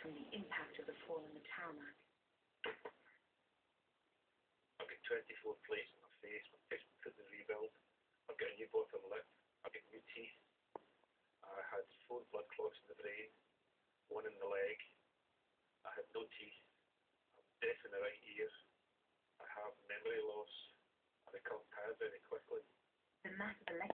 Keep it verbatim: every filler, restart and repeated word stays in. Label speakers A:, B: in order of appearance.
A: from the impact of the fall on the tarmac.
B: I've got twenty-four plates in my face, my face couldn't rebuild. I've got a new bottom lip, I've got new teeth. I had four blood clots in the brain, one in the leg. I had no teeth. I'm deaf in the right ear. I have memory loss. I become tired very quickly.
A: The massive electric